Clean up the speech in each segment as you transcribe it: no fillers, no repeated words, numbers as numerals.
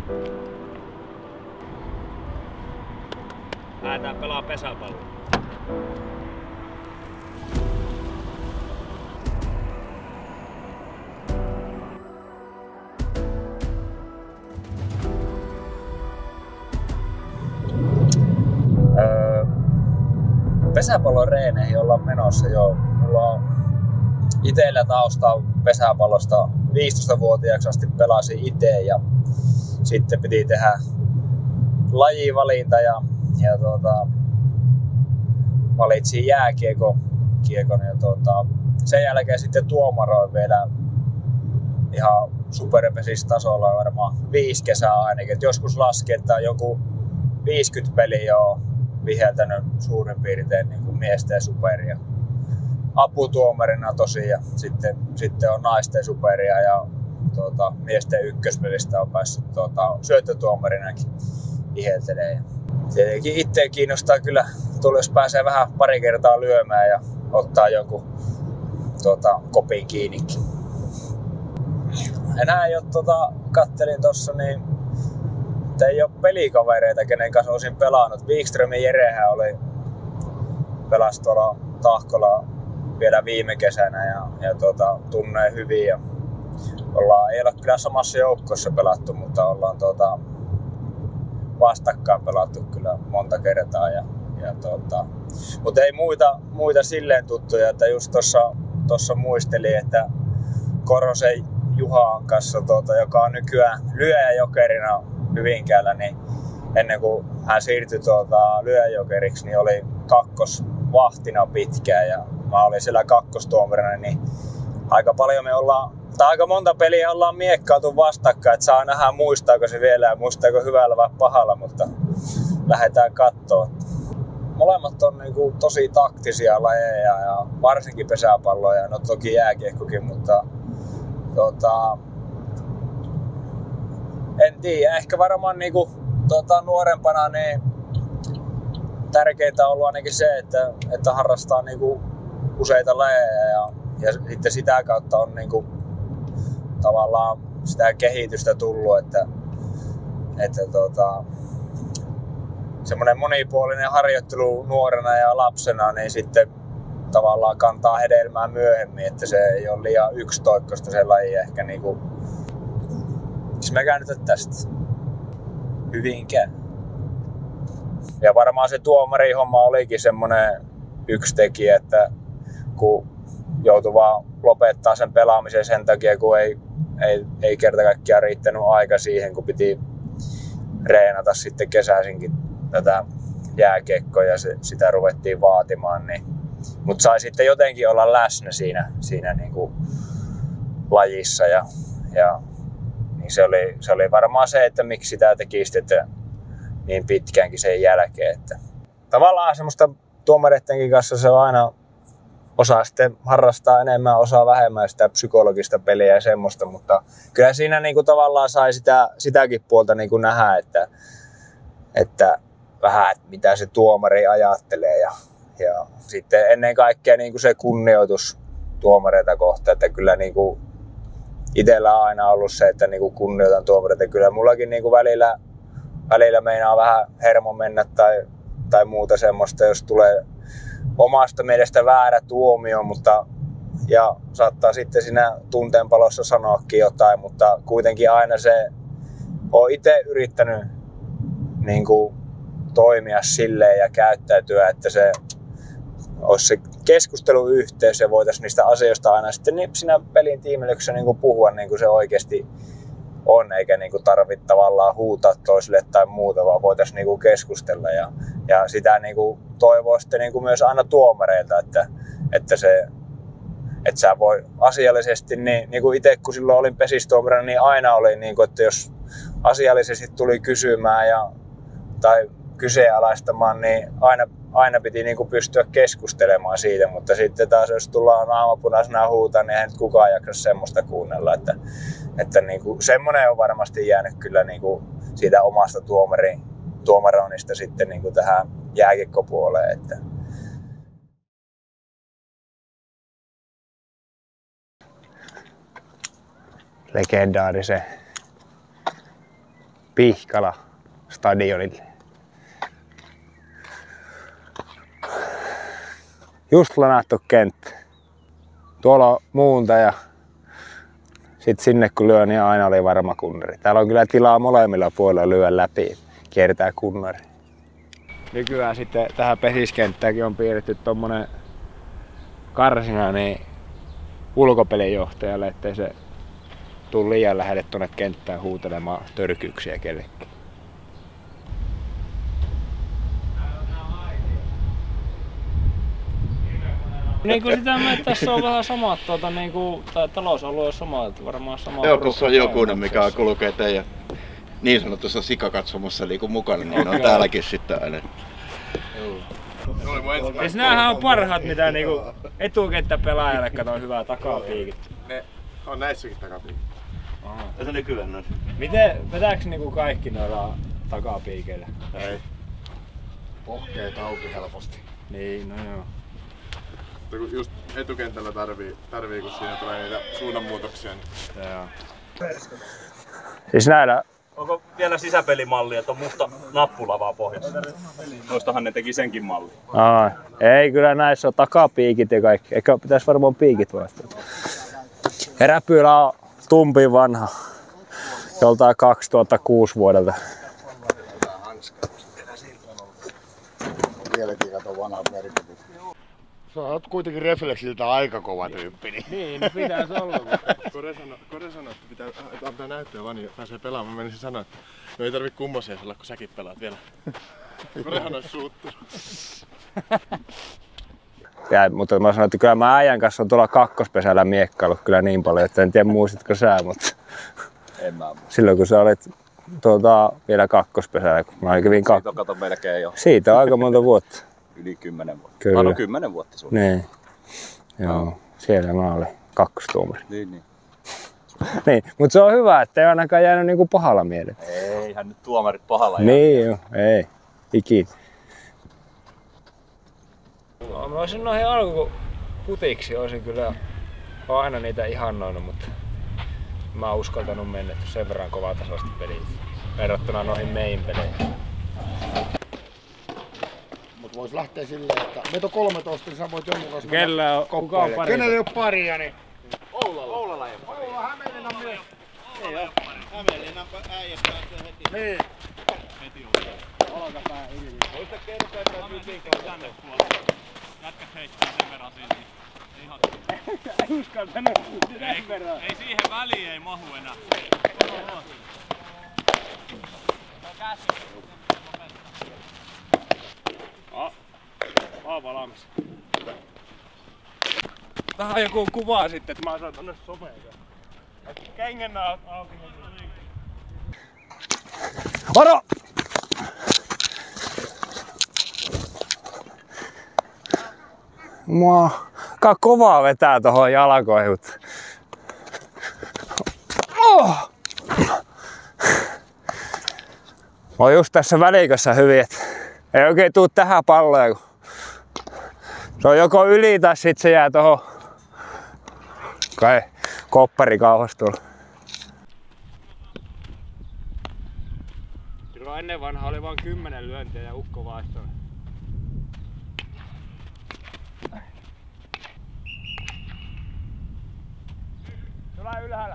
Lähdetään pelaa pesäpalloa. Pesäpalloreeneihin ollaan menossa jo. Mulla on itellä taustaa pesäpallosta. 15-vuotiaaksi asti pelasin itse ja sitten piti tehdä lajivalinta ja valitsin jääkiekon ja sen jälkeen sitten tuomaroin vielä ihan superpesistasolla varmaan 5 kesää ainakin. Et joskus lasken, että on jonkun 50 peliä on viheltänyt suurin piirtein niin kuin miesten superia. Aputuomarina tosi ja sitten on naisten superia ja miesten ykköspelistä on päässyt syöttötuomarinakin viheltelemään. Tietenkin itse kiinnostaa kyllä, jos pääsee vähän pari kertaa lyömään ja ottaa jonkun kopin kiinnikin. Enää ei ole, kattelin tossa, niin ei ole pelikavereita, kenen kanssa olisin pelannut. Wikströmin Jerehän pelasi tuolla Tahkolla vielä viime kesänä ja tunnee hyvin. Ja ei ole kyllä samassa joukkossa pelattu, mutta ollaan vastakkain pelattu kyllä monta kertaa. Mutta ei muita silleen tuttuja, että just tuossa muistelin, että Korosen Juhan kanssa, joka on nykyään lyöjäjokerina Hyvinkäällä, niin ennen kuin hän siirtyi lyöjäjokeriksi, niin oli kakkosvahtina pitkään ja mä olin siellä kakkostuomarina, niin aika paljon aika monta peliä ollaan miekkailtu vastakkain, että saa nähdä muistaako se vielä ja muistaako hyvällä vai pahalla, mutta lähdetään kattoo. Molemmat on niinku tosi taktisia lajeja ja varsinkin pesäpallo ja no toki jääkiekkokin, mutta en tiedä, ehkä varmaan niinku nuorempana niin tärkeintä on ollut ainakin se, että harrastaa niinku useita lajeja ja sitten sitä kautta on niinku tavallaan sitä kehitystä tullut, että semmoinen monipuolinen harjoittelu nuorena ja lapsena niin sitten tavallaan kantaa hedelmää myöhemmin, että se ei ole liian yksitoikkoista se laji ehkä niinku. Siis mä käännytän tästä Hyvinkään. Ja varmaan se tuomarihomma olikin semmonen yksi tekijä, että kun joutui vaan lopettaa sen pelaamisen sen takia, kun ei kerta kaikkiaan riittänyt aika siihen, kun piti reenata sitten kesäisinkin tätä jääkiekkoa ja sitä ruvettiin vaatimaan. Niin. Mutta sai sitten jotenkin olla läsnä siinä niinku lajissa ja niin se oli varmaan se, että miksi sitä teki sitten niin pitkäänkin sen jälkeen. Että tavallaan semmoista tuomareidenkin kanssa se on aina osaa sitten harrastaa enemmän, osaa vähemmän sitä psykologista peliä ja semmoista, mutta kyllä siinä niinku tavallaan sai sitäkin puolta niinku nähdä, että vähän mitä se tuomari ajattelee ja sitten ennen kaikkea niinku se kunnioitus tuomareita kohtaan, että kyllä niinku itsellä on aina ollut se, että niinku kunnioitan tuomareita. Kyllä mullakin niinku välillä meinaa vähän hermo mennä tai muuta semmoista, jos tulee omasta mielestä väärä tuomio, ja saattaa sitten siinä tunteenpalossa sanoakin jotain, mutta kuitenkin aina se on itse yrittänyt niinku toimia silleen ja käyttäytyä, että se olisi se keskusteluyhteys ja voitaisiin niistä asioista aina sitten siinä pelin tiimelyksessä niinku puhua niin kuin se oikeasti on, eikä niinku tarvitse tavallaan huutaa toisille tai muuta, vaan voitaisiin niinku keskustella ja sitä niinku toivoo sitten niinku myös aina tuomareilta, että sä voi asiallisesti, niin kuin itse kun silloin olin pesistuomarina, niin aina oli niinku, että jos asiallisesti tuli kysymään tai kyseenalaistamaan, niin aina piti niinku pystyä keskustelemaan siitä, mutta sitten taas jos tullaan naamapunaisena huutaan, niin eihän nyt kukaan jaksa semmoista kuunnella, että niinku, semmoinen on varmasti jäänyt kyllä niinku siitä omasta tuomaroinnista sitten niinku tähän jääkiekkopuoleen, että legendaarisen Pihkala stadionille. Just lanattu kenttä. Tuolla on muunta ja sit sinne kun lyö, niin aina oli varma kunnari. Täällä on kyllä tilaa molemmilla puolilla lyödä läpi, kiertää kunnari. Nykyään sitten tähän pesiskenttäänkin on piirretty tommonen karsina niin ulkopelijohtajalle, ettei se tuu liian lähelle tuonne kenttään huutelemaan törkyksiä kellekään. Niin kuin sitä että tässä on vähän samat niinku talousalue on samat, varmaan sama. Joo, tuossa on jokunen, mikä kulkee teidän niin sanotussa sikakatsomossa mukana, niin on täälläkin sitten aina. Siis näähän on parhaat mitä niinku etukenttäpelaajalle kato hyvää takapiikit. Ne on näissäkin takapiikit. Ja se nykyään on. Miten vetääks niinku kaikki noilla takapiikeillä? Ei. Pohkeet auki helposti. Niin, no joo. Just etukentällä tarvii kun siinä tulee niitä suunnanmuutoksia. Niin... Joo. Siis näillä... Onko vielä sisäpelimalli, että on musta nappula vaan pohjassa? Noistahan ne teki senkin mallin. Ei, kyllä näissä on takapiikit ja kaikki. Eikä pitäisi varmaan piikit vastata. Räpylä on tumpin vanha. Joltain 2006 vuodelta. Vieläkin kato vanha merkitys. Sä oot kuitenkin refleksiltä aika kova tyyppi. Niin, pitäis olla. Kore sanoi, että pitää antaa näyttöä vaan, niin pääsee pelaamaan. Mä menisin sanoa, että no ei tarvii kummosia olla, kun säkin pelaat vielä. Korehan olisi suuttunut. Mutta mä sanoin, että kyllä mä äijän kanssa on tuolla kakkospesällä miekkaillut kyllä niin paljon, että en tiedä muistitko sä, mutta En mä muista. silloin kun sä olit vielä kakkospesällä, kun mä kävin Siitä on kato melkein jo Siitä on aika monta vuotta. yli 10 vuotta. Kyllä. No 10 vuotta sun. Niin. Joo, siellä mä olin kakkostuomari. Niin. Niin, mutta se on hyvä, että ei ainakaan jäänyt niinku pahalla mieleen. Eihän nyt tuomarit pahalla Niin joo, ei. Ikin. No, mä olisin noihin alkuputiksi, olisin kyllä aina niitä ihannoinut, mutta mä oon uskaltanut mennä sen verran kovatasoista peliä verrattuna noihin main peleihin. Mut vois lähteä silleen, että meitä on 13, niin sä voit jonkun kanssa Kellä on, kuka on pari? Kenellä ei oo paria, niin... Oulalla ei ole pari. Oula Hämeenlinnan mies. Ei oo. Hämeenlinnan äijät pääsee heti. Niin. Heti uudestaan. Olkapää yli. Voisitte kertoa, että on fysiikkaa tänne puolelle. Jätkät heittää sen verran sinne. Ihan. Ei uskaltanut sen verran. Ei siihen väliin ei mahu enää. Mä oon valmis. Vähän joku kuvaa sitten, että mä saan tonne someen. Kengän auki. Varo! Mua kovaa vetää tohon jalkoihin. Oh! Mä oon just tässä välikössä hyvin, että ei oikein tuu tähän palloon. Se on joko yli tai sit se jää tohon kai kopparikauhastulla. Silloin ennen vanha oli vain 10 lyöntiä ja ukko vaihtoi. Tulee ylhäällä.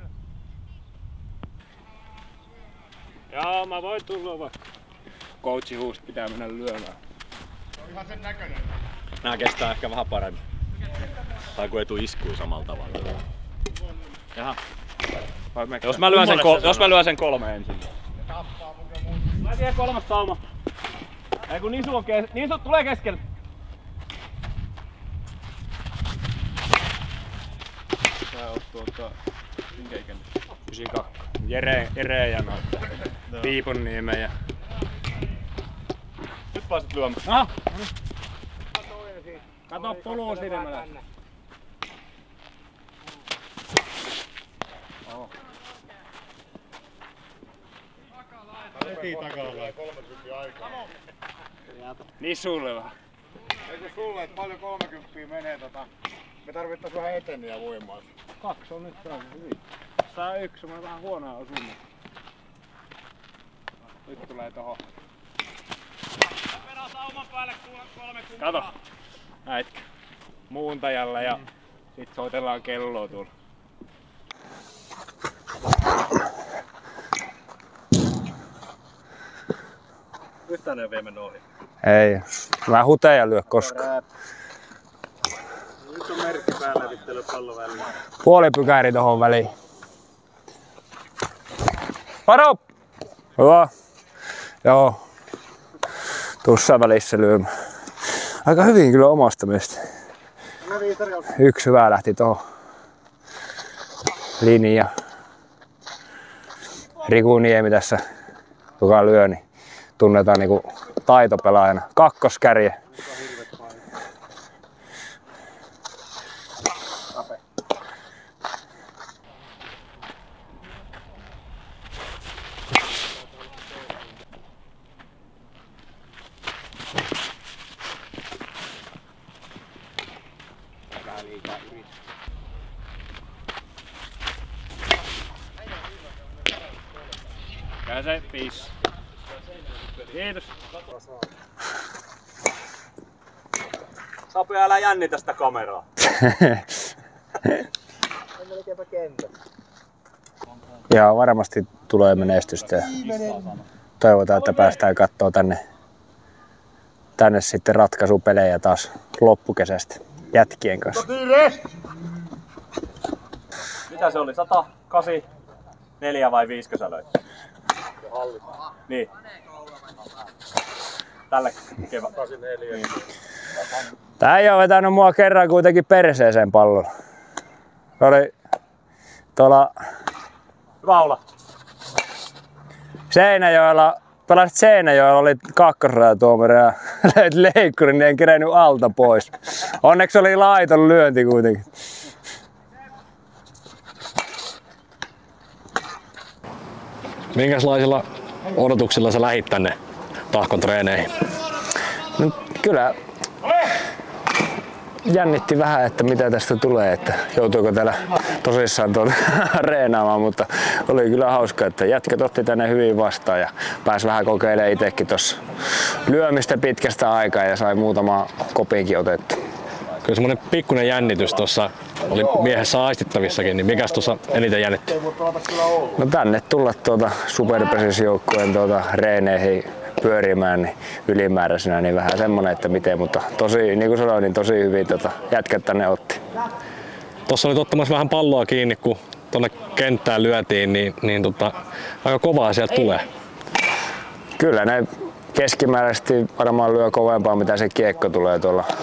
Joo, mä voin tulla vaikka. Coachi huusi, pitää mennä lyömään. Se on ihan sen näköinen. Nää kestää ehkä vähän paremmin. Tai kun ei tuu iskuu samalla tavalla. Jaha. Jos mä lyön sen 3 ensin. Mä tiedän 3 sauma. Ei kun Nisu on Nisu tulee keskelle. Tää on minkä ikäinen? 92. Jere ja noita. Piipunniemen ja... Nyt pääset lyömään. No! Kato puluu silmällä. Heti takalla. 30 aikaa. Nisulle vähän. Eikö sulle, että paljon 30 menee me tarvittais vähän eteniä voimaa. 2 on nyt saanut hyvin. Tää 1 on vähän huonoa osunut. Nyt tulee tohon. Perä sauman päälle 3 kumpaa. Kato. Näitkö? Muuntajalle ja sit soitellaan kelloa tuolla. Yhtään ei vielä mennyt ohi. Ei. Mä huteja lyö koskaan. Nyt on merkki päällä, että ei ole pallo väliin. Puolipykäri tohon väliin. Varo! Hyvä. Joo. Tuossa välissä lyömään. Aika hyvin kyllä omasta mielestä. Yksi hyvä lähti tohon linja. Riku Niemi tässä, joka lyö, niin tunnetaan niinku taitopelaajana. Kakkoskärje. Käse, 5. Kiitos. Sapi, älä jännitä sitä kameraa. Ja varmasti tulee menestystä. Toivotaan, että päästään katsoa tänne sitten ratkaisupelejä taas loppukesästä jätkien kanssa. Mitä se oli? 184 vai 5 sä löit? Niin. Tällä kevään. 84. Niin. Tää ei oo vetänyt mua kerran kuitenkin perseeseen pallolla. Oli tuolla Hyvä olla. Seinäjoella, pelasit Seinäjoella, oli kakkosrajatuomari ja löit leikkurin, niin en kerennyt alta pois. Onneksi oli laiton lyönti kuitenkin. Minkälaisilla odotuksilla sä lähit tänne Tahkon treeneihin? No, kyllä jännitti vähän, että mitä tästä tulee, että joutuuko täällä tosissaan reenaamaan, mutta oli kyllä hauska, että jätkät otti tänne hyvin vastaan ja pääsi vähän kokeilemaan itsekin tuossa lyömistä pitkästä aikaa ja sai muutama kopinkin otettu. Kyllä semmoinen pikkuinen jännitys tuossa oli miehessä aistittavissakin, niin mikäs tuossa eniten jännitti? No tänne tulla superpesisjoukkueen reeneihin pyörimään niin ylimääräisenä, niin vähän semmonen, että miten, mutta tosi, niin kuin sanoin, niin tosi hyvin jätkät tänne otti. Tuossa oli ottamassa vähän palloa kiinni, kun tuonne kenttään lyötiin, niin aika kovaa sieltä tulee. Kyllä ne keskimääräisesti varmaan lyö kovempaa, mitä se kiekko tulee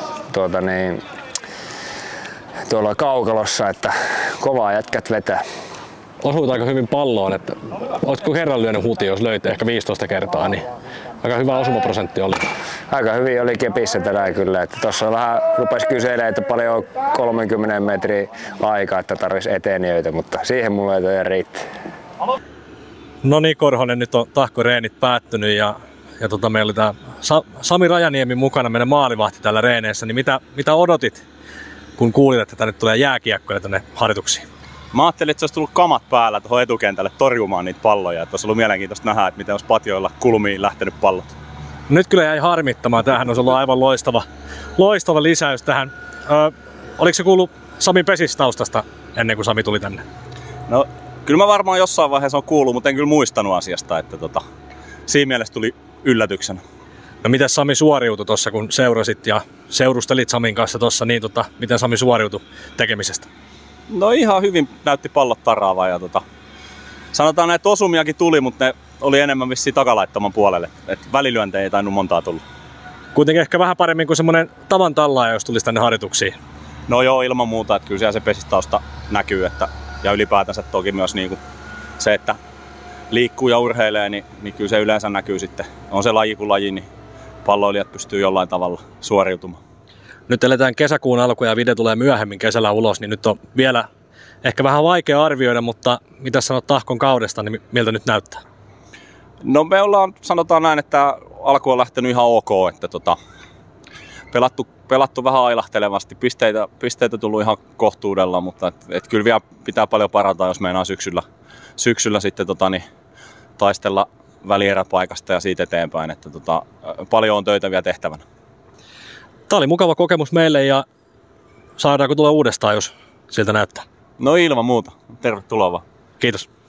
tuolla kaukalossa, että kovaa jätkät vetää. Osuit aika hyvin palloon, että oletko kerran lyönyt huti, jos löit ehkä 15 kertaa, niin aika hyvä osumaprosentti oli. Aika hyvin oli kepissä tänään kyllä, että tuossa vähän rupesi kyselemään, että paljon on 30 metriä aikaa, että tarvitsisi etenijöitä, mutta siihen mulla ei riittää. No niin, Korhonen, nyt on Tahko-reenit päättynyt ja meillä oli tää Sami Rajaniemi mukana, meidän maalivahti täällä reeneissä, niin mitä odotit, kun kuulit, että tänne tulee jääkiekkoja tänne harjoituksiin? Mä ajattelin, että se olisi tullut kamat päällä tuohon etukentälle torjumaan niitä palloja. Että olisi ollut mielenkiintoista nähdä, että miten olisi patjoilla kulmiin lähtenyt pallot. Nyt kyllä jäi harmittamaan. Tämähän olisi ollut aivan loistava lisäys tähän. Oliko se kuullut Samin pesistaustasta ennen kuin Sami tuli tänne? No, kyllä mä varmaan jossain vaiheessa on kuullut, mutta en kyllä muistanut asiasta. Että siinä mielessä tuli yllätyksenä. No miten Sami suoriutui tuossa, kun seurasit ja seurustelit Samin kanssa tuossa, niin miten Sami suoriutui tekemisestä? No ihan hyvin näytti pallot taraavaa ja sanotaan näitä osumiakin tuli, mutta ne oli enemmän vissiin takalaittoman puolelle. Et välilyöntejä ei tainnut montaa tullut. Kuitenkin ehkä vähän paremmin kuin semmoinen tavan tallaaja, jos tulisi tänne harjoituksiin. No joo, ilman muuta, että kyllä siellä se pesistausta näkyy. Ja ylipäätänsä toki myös niinku se, että liikkuu ja urheilee, niin kyllä se yleensä näkyy sitten. On se laji kuin laji, niin palloilijat pystyy jollain tavalla suoriutumaan. Nyt eletään kesäkuun alku ja video tulee myöhemmin kesällä ulos, niin nyt on vielä ehkä vähän vaikea arvioida, mutta mitä sanot Tahkon kaudesta, niin miltä nyt näyttää? No me ollaan, sanotaan näin, että alku on lähtenyt ihan ok, että pelattu vähän ailahtelevasti, pisteitä tullut ihan kohtuudella, mutta et kyllä vielä pitää paljon parantaa, jos meinaa syksyllä sitten taistella välieräpaikasta ja siitä eteenpäin, että paljon on töitä vielä tehtävänä. Tämä oli mukava kokemus meille ja saadaanko tulla uudestaan, jos siltä näyttää? No ilman muuta. Tervetuloa vaan. Kiitos.